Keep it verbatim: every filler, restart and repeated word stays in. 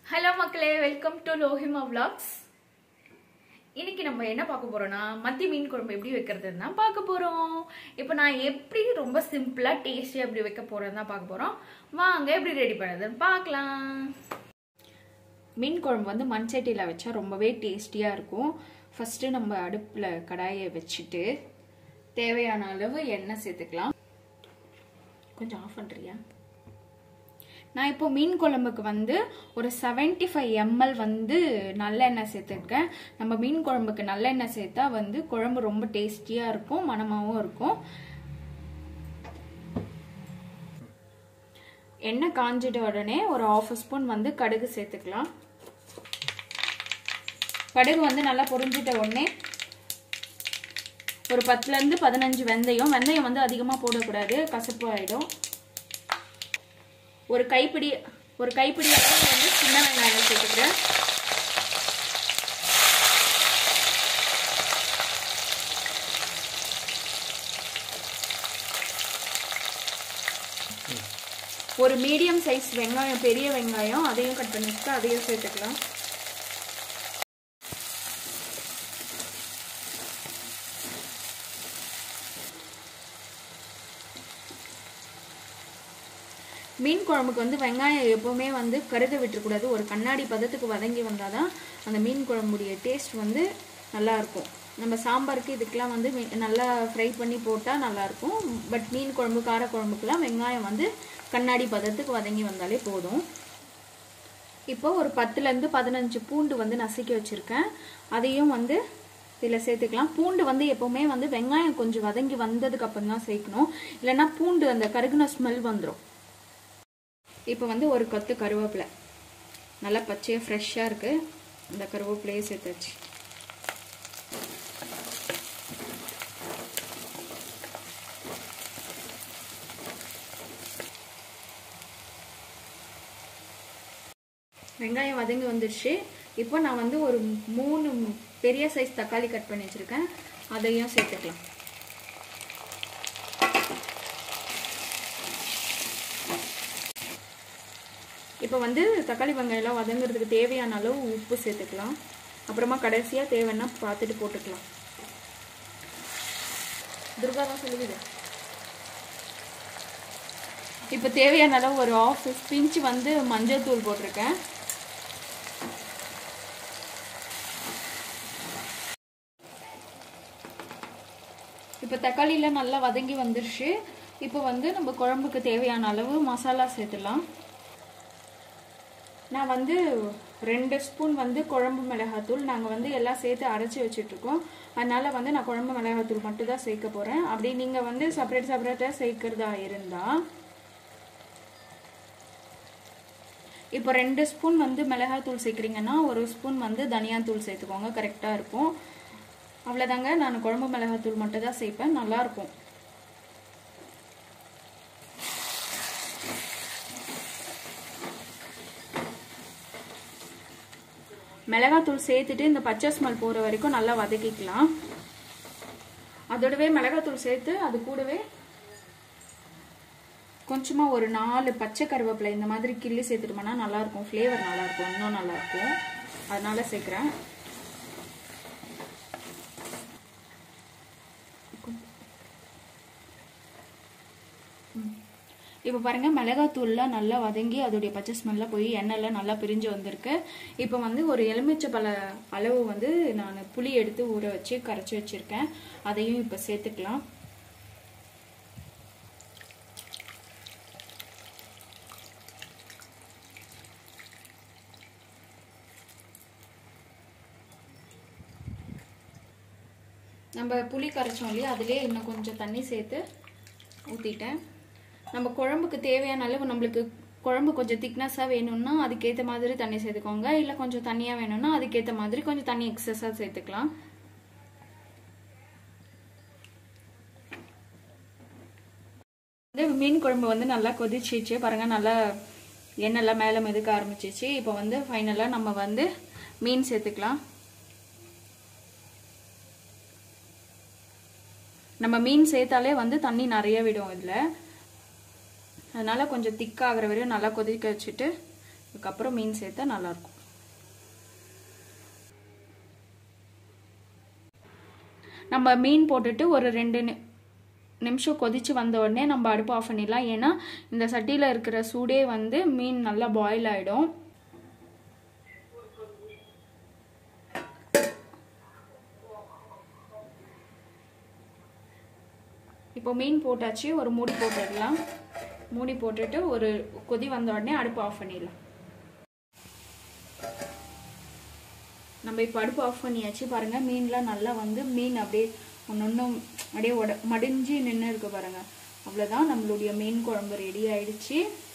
Hello மக்களே, welcome to லோஹிமா vlogs. இன்னைக்கு நம்ம என்ன பார்க்க போறோம்னா மத்தி மீன் குழம்பு எப்படி வைக்கிறதுன்னு தான் பார்க்க போறோம். இப்போ நான் எப்படி ரொம்ப சிம்பிளா டேஸ்டியா எப்படி வைக்க போறேன்னு தான் பார்க்க போறோம். வாங்க எப்படி ரெடி பண்ணதுன்னு பார்க்கலாம். மீன் குழம்பு வந்து மண் சட்டியில வச்சா ரொம்பவே டேஸ்டியா இருக்கும். ஃபர்ஸ்ட் நம்ம அடுப்புல கடாயை வச்சுட்டு தேவையான அளவு எண்ணெய் சேர்த்துக்கலாம். கொஞ்சம் ஆஃப் பண்றியா? நான் இப்போ மீன் குழம்புக்கு வந்து ஒரு செவன்டி ஃபைவ் எம்எல் வந்து நல்லெண்ணெய் சேர்த்துருக்கேன். நம்ம மீன் குழம்புக்கு நல்லெண்ணெய் சேர்த்தா வந்து குழம்பு ரொம்ப டேஸ்டியா இருக்கும், மணமாவும் இருக்கும். எண்ணெய் காஞ்சிட்ட உடனே ஒரு ஹாஃப் ஸ்பூன் வந்து கடுகு சேர்த்துக்கலாம். கடுகு வந்து நல்லா பொரிஞ்சிட்ட உடனே ஒரு பத்துல இருந்து பதினஞ்சு வெந்தயம். வெந்தயம் வந்து அதிகமா போடக்கூடாது, கசப்பு ஆயிடும். ஒரு கைப்பிடி ஒரு கைப்பிடி அளவு வந்து சின்ன வெங்காயம் சேர்த்துக்கிறேன். ஒரு மீடியம் சைஸ் வெங்காயம், பெரிய வெங்காயம், அதையும் கட் பண்ணி வச்சுட்டு அதையும் சேர்த்துக்கலாம். மீன் குழம்புக்கு வந்து வெங்காயம் எப்பவுமே வந்து கருக விட்டுறக்கூடாது. ஒரு கண்ணாடி பதத்துக்கு வதங்கி வந்தாதான் அந்த மீன் குழம்புடைய டேஸ்ட் வந்து நல்லா இருக்கும். நம்ம சாம்பாருக்கு இதுக்கெல்லாம் வந்து நல்லா ஃப்ரை பண்ணி போட்டால் நல்லா இருக்கும். பட் மீன் குழம்பு, கார குழம்புக்கெல்லாம் வெங்காயம் வந்து கண்ணாடி பதத்துக்கு வதங்கி வந்தாலே போதும். இப்போ ஒரு பத்துல இருந்து பதினஞ்சு பூண்டு வந்து நசுக்கி வச்சிருக்கேன். அதையும் வந்து இதில் சேர்த்துக்கலாம். பூண்டு வந்து எப்பவுமே வந்து வெங்காயம் கொஞ்சம் வதங்கி வந்ததுக்கு அப்புறம் தான் சேர்க்கணும், இல்லைன்னா பூண்டு அந்த கருகுன ஸ்மெல் வந்துடும். இப்போ வந்து ஒரு கொத்து கருவேப்பிலை, நல்லா பச்சையாக ஃப்ரெஷ்ஷாக இருக்கு. இந்த கருவேப்பிலையே சேர்த்தாச்சு. வெங்காயம் வதங்கி வந்துடுச்சு. இப்போ நான் வந்து ஒரு மூணு பெரிய சைஸ் தக்காளி கட் பண்ணி வச்சிருக்கேன், அதையும் சேர்த்துக்கலாம். இப்போ வந்து தக்காளி வெங்காயம்லாம் வதங்குறதுக்கு தேவையான அளவு உப்பு சேர்த்துக்கலாம். அப்புறமா கடைசியாக தேவைன்னா பார்த்துட்டு போட்டுக்கலாம். துர்கா தான் சொல்லுது. இப்போ தேவையான அளவு ஒரு ஆஃப் பிஞ்ச் வந்து மஞ்சள் தூள் போட்டிருக்கேன். இப்போ தக்காளியில் நல்லா வதங்கி வந்துருச்சு. இப்போ வந்து நம்ம குழம்புக்கு தேவையான அளவு மசாலா சேர்த்துலாம். நான் வந்து ரெண்டு ஸ்பூன் வந்து குழம்பு மிளகாத்தூள், நாங்கள் வந்து எல்லாம் சேர்த்து அரைச்சி வச்சுட்ருக்கோம், அதனால வந்து நான் குழம்பு மிளகாத்தூள் மட்டும் தான் சேர்க்க போகிறேன். அப்படி நீங்கள் வந்து செப்பரேட் செப்பரேட்டாக சேர்க்கிறதா இருந்தால் இப்போ ரெண்டு ஸ்பூன் வந்து மிளகாத்தூள் சேர்க்குறீங்கன்னா ஒரு ஸ்பூன் வந்து தனியாத்தூள் சேர்த்துக்கோங்க, கரெக்டாக இருக்கும். அவ்வளோதாங்க, நான் குழம்பு மிளகாத்தூள் மட்டும் தான் சேர்ப்பேன், நல்லாயிருக்கும். மிளகாத்தூள் சேர்த்துட்டு இந்த பச்சை ஸ்மெல் போகிற வரைக்கும் நல்லா வதக்கிக்கலாம். அதோடவே மிளகாத்தூள் சேர்த்து அது கூடவே கொஞ்சமாக ஒரு நாலு பச்சை கருவேப்பிலை இந்த மாதிரி கிள்ளி சேர்த்துட்டோம்னா நல்லாயிருக்கும், ஃப்ளேவர் நல்லாயிருக்கும், இன்னும் நல்லாயிருக்கும். அதனால சேர்க்குறேன். இப்போ பாருங்க, மிளகாத்தூள்லாம் நல்லா வதங்கி அதோடைய பச்சை ஸ்மெல்லாம் போய் எண்ணெய்லாம் நல்லா பிரிஞ்சு வந்திருக்கு. இப்போ வந்து ஒரு எலுமிச்சை பழ அளவு வந்து நான் புளி எடுத்து ஊற வச்சு கரைச்சி வச்சிருக்கேன், அதையும் இப்போ சேர்த்துக்கலாம். நம்ம புளி கரைச்சோம் இல்லையா, அதிலே இன்னும் கொஞ்சம் தண்ணி சேர்த்து ஊற்றிட்டேன். நம்ம குழம்புக்கு தேவையான அளவு, நம்மளுக்கு குழம்பு கொஞ்சம் திக்னஸாக வேணும்னா அதுக்கேற்ற மாதிரி தண்ணி சேர்த்துக்கோங்க, இல்லை கொஞ்சம் தண்ணியாக வேணும்னா அதுக்கேற்ற மாதிரி கொஞ்சம் தண்ணி எக்ஸஸாக சேர்த்துக்கலாம். மீன் குழம்பு வந்து நல்லா கொதிச்சிச்சு பாருங்க, நல்லா எண்ணெய்லாம் மேலே மிதக்க ஆரம்பிச்சிச்சு. இப்போ வந்து ஃபைனலாக நம்ம வந்து மீன் சேர்த்துக்கலாம். நம்ம மீன் சேர்த்தாலே வந்து தண்ணி நிறைய விடும் இதில். அதனால கொஞ்சம் திக்காகிற வரையும் நல்லா கொதிக்க வச்சுட்டு அதுக்கப்புறம் மீன் சேர்த்தா நல்லாயிருக்கும். நம்ம மீன் போட்டுட்டு ஒரு ரெண்டு நிமிஷம் கொதிச்சு வந்த உடனே நம்ம அடுப்பு ஆஃப் பண்ணிடலாம். ஏன்னா இந்த சட்டியில் இருக்கிற சூடே வந்து மீன் நல்லா பாயில் ஆகிடும். இப்போ மீன் போட்டாச்சு, ஒரு மூடி போட்டுடலாம். மூடி போட்டுட்டு ஒரு கொதி வந்த உடனே அடுப்பு ஆஃப் பண்ணிடலாம். நம்ம இப்போ அடுப்பு ஆஃப் பண்ணியாச்சு. பாருங்கள் மீன்லாம் நல்லா வந்து மீன் அப்படியே ஒன்று ஒன்றும் அப்படியே உட மடிஞ்சு நின்று இருக்கு பாருங்கள். அவ்வளோதான், நம்மளுடைய மீன் குழம்பு ரெடி ஆயிடுச்சு.